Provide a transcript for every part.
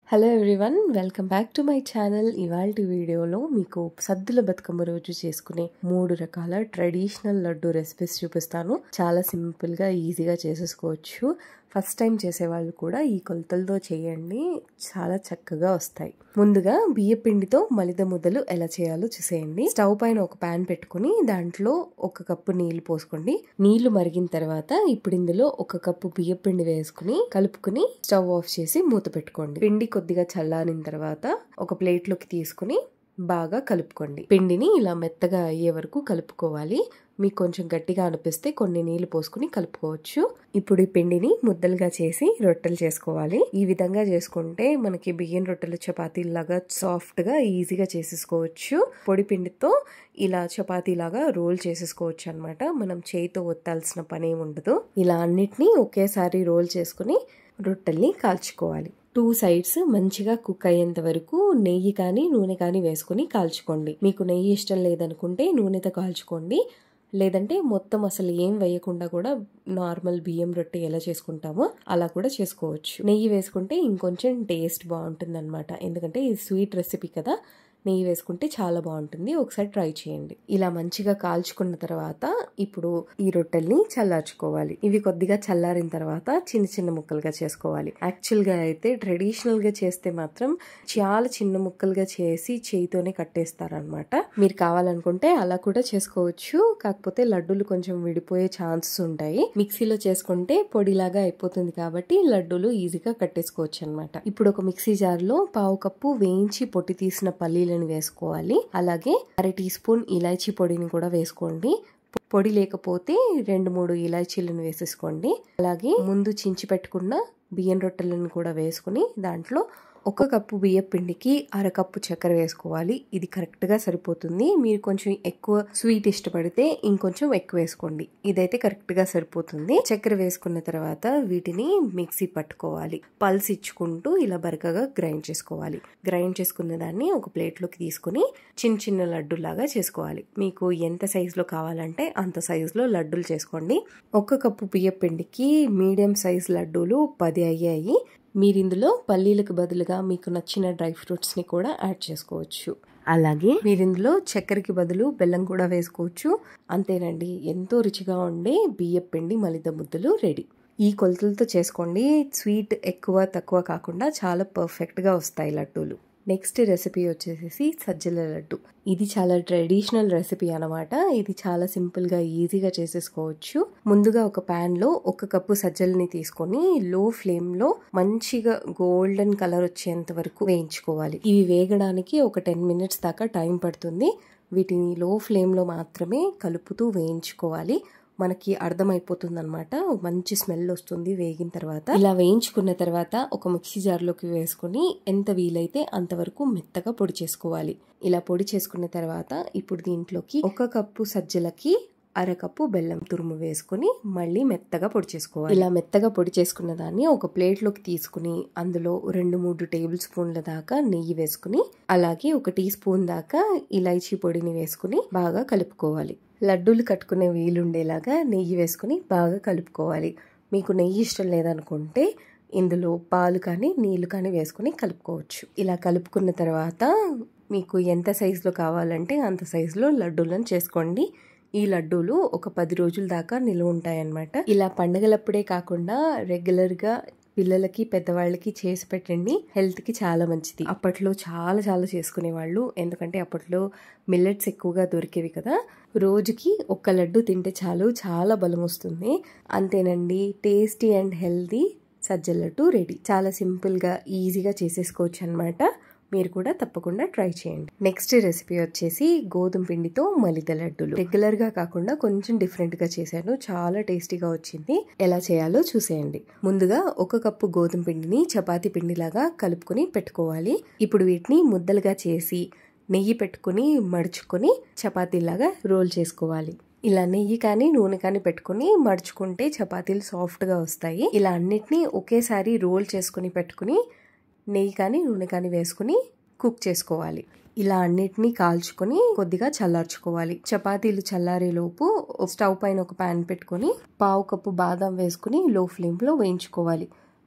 Hello everyone, welcome back to my channel. ఇవాల్టి వీడియోలో మీకు సద్దుల బతుకమ్మ రోజు చేసుకునే 3 రకాల ట్రెడిషనల్ లడ్డు రెసిపీస్ చూపిస్తాను. చాలా సింపుల్గా ఈజీగా చేసేసుకోవచ్చు. ఫస్ట్ టైం చేసేవాళ్ళు కూడా ఈ కొలతలతో చేయండి, చాలా చక్కగా వస్తాయి. ముందుగా బియ్యపిండితో మలిద ముద్దలు ఎలా చేయాలో చూసేయండి. స్టవ్ పైన ఒక ప్యాన్ పెట్టుకుని దాంట్లో 1 కప్పు నీళ్లు పోసుకోండి. నీళ్లు మరిగిన తర్వాత ఇప్పుడు ఇందులో 1 కప్పు బియ్యపిండి వేసుకుని కలుపుకుని స్టవ్ ఆఫ్ చేసి మూత పెట్టుకోండి. పిండి కొద్దిగా చల్లారిన తర్వాత ఒక ప్లేట్లోకి తీసుకుని బాగా కలుపుకోండి. పిండిని ఇలా మెత్తగా అయ్యే వరకు కలుపుకోవాలి. మీకు కొంచెం గట్టిగా అనిపిస్తే కొన్ని నీళ్లు పోసుకుని కలుపుకోవచ్చు. ఇప్పుడు ఈ పిండిని ముద్దలుగా చేసి రొట్టెలు చేసుకోవాలి. ఈ విధంగా చేసుకుంటే మనకి బియ్యం రొట్టెలు చపాతీలాగా సాఫ్ట్ గా ఈజీగా చేసేసుకోవచ్చు. పొడి పిండితో ఇలా చపాతీలాగా రోల్ చేసేసుకోవచ్చు అన్నమాట. మనం చేయితో ఒత్తాల్సిన పని ఉండదు. ఇలా అన్నిటినీ ఒకేసారి రోల్ చేసుకుని రొట్టెల్ని కాల్చుకోవాలి. 2 సైడ్స్ మంచిగా కుక్ అయ్యేంత వరకు నెయ్యి కానీ నూనె కానీ వేసుకుని కాల్చుకోండి. మీకు నెయ్యి ఇష్టం లేదనుకుంటే నూనెతో కాల్చుకోండి. లేదంటే మొత్తం అసలు ఏం వేయకుండా కూడా నార్మల్ బియ్యం రొట్టె ఎలా చేసుకుంటామో అలా కూడా చేసుకోవచ్చు. నెయ్యి వేసుకుంటే ఇంకొంచెం టేస్ట్ బాగుంటుంది అనమాట. ఎందుకంటే ఇది స్వీట్ రెసిపీ కదా, నెయ్యి వేసుకుంటే చాలా బాగుంటుంది. ఒకసారి ట్రై చేయండి. ఇలా మంచిగా కాల్చుకున్న తర్వాత ఇప్పుడు ఈ రొట్టెల్ని చల్లార్చుకోవాలి. ఇవి కొద్దిగా చల్లారిన తర్వాత చిన్న చిన్న ముక్కలుగా చేసుకోవాలి. యాక్చువల్ గా అయితే ట్రెడిషనల్ గా చేస్తే మాత్రం చాలా చిన్న ముక్కలుగా చేసి చేయితోనే కట్టేస్తారనమాట. మీరు కావాలనుకుంటే అలా కూడా చేసుకోవచ్చు. కాకపోతే లడ్డూలు కొంచెం విడిపోయే ఛాన్సెస్ ఉంటాయి. మిక్సీలో చేసుకుంటే పొడిలాగా అయిపోతుంది కాబట్టి లడ్డూలు ఈజీగా కట్టేసుకోవచ్చు అనమాట. ఇప్పుడు ఒక మిక్సీ జార్ లో 1/2 కప్పు వేయించి పొట్టి తీసిన పల్లీలను వేసుకోవాలి. అలాగే 1/2 టీ స్పూన్ ఇలాచీ పొడిని కూడా వేసుకోండి. పొడి లేకపోతే 2-3 ఇలాచీలను వేసేసుకోండి. అలాగే ముందు చించి పెట్టుకున్న బియ్యం రొట్టెలను కూడా వేసుకుని దాంట్లో 1 కప్పు బియ్యం పిండికి 1/2 కప్పు చక్కెర వేసుకోవాలి. ఇది కరెక్ట్ గా సరిపోతుంది. మీరు కొంచెం ఎక్కువ స్వీట్ ఇష్టపడితే ఇంకొంచెం ఎక్కువ వేసుకోండి. ఇదైతే కరెక్ట్ గా సరిపోతుంది. చక్కెర వేసుకున్న తర్వాత వీటిని మిక్సీ పట్టుకోవాలి. పల్స్ ఇచ్చుకుంటూ ఇలా బరకగా గ్రైండ్ చేసుకోవాలి. గ్రైండ్ చేసుకున్న దాన్ని ఒక ప్లేట్ లోకి తీసుకుని చిన్న చిన్న లడ్డూలాగా చేసుకోవాలి. మీకు ఎంత సైజ్ లో కావాలంటే అంత సైజ్ లో లడ్డూలు చేసుకోండి. 1 కప్పు బియ్యం పిండికి మీడియం సైజ్ లడ్డూలు 10 అయ్యాయి. మీరు ఇందులో పల్లీలకు బదులుగా మీకు నచ్చిన డ్రై ఫ్రూట్స్ ని కూడా యాడ్ చేసుకోవచ్చు. అలాగే మీరు ఇందులో చక్కెరకి బదులు బెల్లం కూడా వేసుకోవచ్చు. అంతేనండి, ఎంతో రుచిగా ఉండే బియ్యం పిండి మలిద ముద్దలు రెడీ. ఈ కొలతలతో చేసుకోండి. స్వీట్ ఎక్కువ తక్కువ కాకుండా చాలా పర్ఫెక్ట్ గా వస్తాయి లడ్డూలు. నెక్స్ట్ రెసిపీ వచ్చేసి సజ్జల లడ్డు. ఇది చాలా ట్రెడిషనల్ రెసిపీ అనమాట. ఇది చాలా సింపుల్ గా ఈజీగా చేసేసుకోవచ్చు. ముందుగా ఒక ప్యాన్ లో 1 కప్పు సజ్జల్ని తీసుకొని లో ఫ్లేమ్ లో మంచిగా గోల్డెన్ కలర్ వచ్చేంత వరకు వేయించుకోవాలి. ఇవి వేగడానికి ఒక 10 మినిట్స్ దాకా టైం పడుతుంది. వీటిని లో ఫ్లేమ్ లో మాత్రమే కలుపుతూ వేయించుకోవాలి. మనకి అర్థమైపోతుంది అనమాట. మంచి స్మెల్ వస్తుంది వేగిన తర్వాత. ఇలా వేయించుకున్న తర్వాత ఒక మిక్సీ జార్లోకి వేసుకుని ఎంత వీలైతే అంతవరకు మెత్తగా పొడి చేసుకోవాలి. ఇలా పొడి చేసుకున్న తర్వాత ఇప్పుడు దీంట్లోకి 1 కప్పు సజ్జలకి 1/2 కప్పు బెల్లం తురుము వేసుకుని మళ్ళీ మెత్తగా పొడి చేసుకోవాలి. ఇలా మెత్తగా పొడి చేసుకున్న దాన్ని ఒక ప్లేట్ లోకి తీసుకుని అందులో 2-3 టేబుల్ స్పూన్ల దాకా నెయ్యి వేసుకుని అలాగే 1 టీ స్పూన్ దాకా ఇలాచీ పొడిని వేసుకుని బాగా కలుపుకోవాలి. లడ్డూలు కట్టుకునే వీలుండేలాగా నెయ్యి వేసుకుని బాగా కలుపుకోవాలి. మీకు నెయ్యి ఇష్టం లేదనుకుంటే ఇందులో పాలు కానీ నీళ్లు కానీ వేసుకుని కలుపుకోవచ్చు. ఇలా కలుపుకున్న తర్వాత మీకు ఎంత సైజులో కావాలంటే అంత సైజులో లడ్డూలను చేసుకోండి. ఈ లడ్డూలు ఒక 10 రోజుల దాకా నిలువ ఉంటాయన్నమాట. ఇలా పండుగలప్పుడే కాకుండా రెగ్యులర్ గా పిల్లలకి పెద్దవాళ్ళకి చేసి పెట్టండి. హెల్త్ కి చాలా మంచిది. అప్పట్లో చాలా చాలా చేసుకునే వాళ్ళు. ఎందుకంటే అప్పట్లో మిల్లెట్స్ ఎక్కువగా దొరికేవి కదా. రోజుకి 1 లడ్డు తింటే చాలు, చాలా బలం వస్తుంది. అంతేనండి, టేస్టీ అండ్ హెల్తీ సజ్జల లడ్డు రెడీ. చాలా సింపుల్ గా ఈజీగా చేసేసుకోవచ్చు అనమాట. మీరు కూడా తప్పకుండా ట్రై చేయండి. నెక్స్ట్ రెసిపీ వచ్చేసి గోధుమ పిండితో మలిద లడ్డూలు. రెగ్యులర్ గా కాకుండా కొంచెం డిఫరెంట్ గా చేశాను. చాలా టేస్టీగా వచ్చింది. ఎలా చేయాలో చూసేయండి. ముందుగా 1 కప్పు గోధుమ పిండిని చపాతీ పిండిలాగా కలుపుకుని పెట్టుకోవాలి. ఇప్పుడు వీటిని ముద్దలుగా చేసి నెయ్యి పెట్టుకుని మడుచుకొని చపాతీలాగా రోల్ చేసుకోవాలి. ఇలా నెయ్యి కానీ నూనె కానీ పెట్టుకుని మడుచుకుంటే చపాతీలు సాఫ్ట్ గా వస్తాయి. ఇలా అన్నిటినీ ఒకేసారి రోల్ చేసుకుని పెట్టుకుని నెయ్యి కానీ నూనె కానీ వేసుకుని కుక్ చేసుకోవాలి. ఇలా అన్నిటినీ కాల్చుకొని కొద్దిగా చల్లార్చుకోవాలి. చపాతీలు చల్లారే లోపు స్టవ్ పైన ఒక ప్యాన్ పెట్టుకుని 1/2 కప్పు బాదం వేసుకుని లో ఫ్లేమ్ లో వేయించుకోవాలి.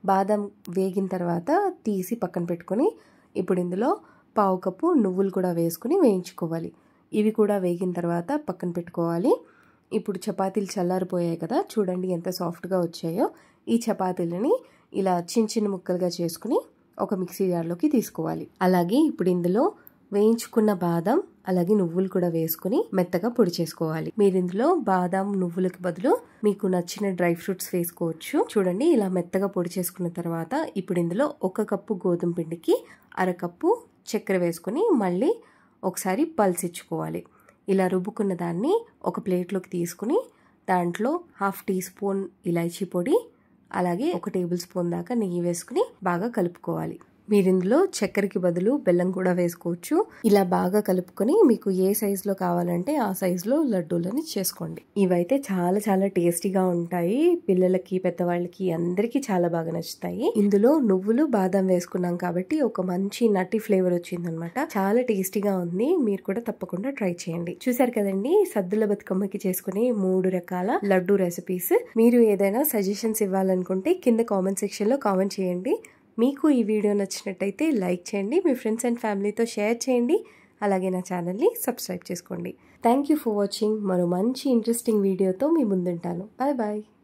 బాదం వేగిన తర్వాత తీసి పక్కన పెట్టుకొని ఇప్పుడు ఇందులో పావు కప్పు నువ్వులు కూడా వేసుకుని వేయించుకోవాలి. ఇవి కూడా వేగిన తర్వాత పక్కన పెట్టుకోవాలి. ఇప్పుడు చపాతీలు చల్లారిపోయాయి కదా, చూడండి ఎంత సాఫ్ట్గా వచ్చాయో. ఈ చపాతీలని ఇలా చిన్న చిన్న ముక్కలుగా చేసుకుని ఒక మిక్సీ జార్లోకి తీసుకోవాలి. అలాగే ఇప్పుడు ఇందులో వేయించుకున్న బాదం అలాగే నువ్వులు కూడా వేసుకుని మెత్తగా పొడి చేసుకోవాలి. మీరు ఇందులో బాదం నువ్వులకి బదులు మీకు నచ్చిన డ్రై ఫ్రూట్స్ వేసుకోవచ్చు. చూడండి ఇలా మెత్తగా పొడి చేసుకున్న తర్వాత ఇప్పుడు ఇందులో 1 కప్పు గోధుమ పిండికి 1/2 కప్పు చక్కెర వేసుకుని మళ్ళీ ఒకసారి పల్స్ ఇచ్చుకోవాలి. ఇలా రుబ్బుకున్న దాన్ని ఒక ప్లేట్లోకి తీసుకుని దాంట్లో 1/2 టీ స్పూన్ ఇలాచీ పొడి అలాగే 1 టేబుల్ స్పూన్ దాకా నెయ్యి వేసుకుని బాగా కలుపుకోవాలి. మీరు ఇందులో చక్కెరకి బదులు బెల్లం కూడా వేసుకోవచ్చు. ఇలా బాగా కలుపుకొని మీకు ఏ సైజులో కావాలంటే ఆ సైజులో లడ్డూలని చేసుకోండి. ఇవైతే చాలా చాలా టేస్టీగా ఉంటాయి. పిల్లలకి పెద్దవాళ్ళకి అందరికీ చాలా బాగా నచ్చుతాయి. ఇందులో నువ్వులు బాదం వేసుకున్నాం కాబట్టి ఒక మంచి నట్టి ఫ్లేవర్ వచ్చిందనమాట. చాలా టేస్టీగా ఉంది. మీరు కూడా తప్పకుండా ట్రై చేయండి. చూసారు కదండి, సద్దుల బతుకమ్మకి చేసుకునే 3 రకాల లడ్డూ రెసిపీస్. మీరు ఏదైనా సజెషన్స్ ఇవ్వాలనుకుంటే కింద కామెంట్ సెక్షన్లో కామెంట్ చేయండి. మీకు ఈ వీడియో నచ్చినట్టయితే లైక్ చేయండి, మీ ఫ్రెండ్స్ అండ్ ఫ్యామిలీతో షేర్ చేయండి, అలాగే నా ఛానల్ని సబ్స్క్రైబ్ చేసుకోండి. Thank you for watching. మరో మంచి ఇంట్రెస్టింగ్ వీడియోతో మీ ముందుంటాను. Bye bye.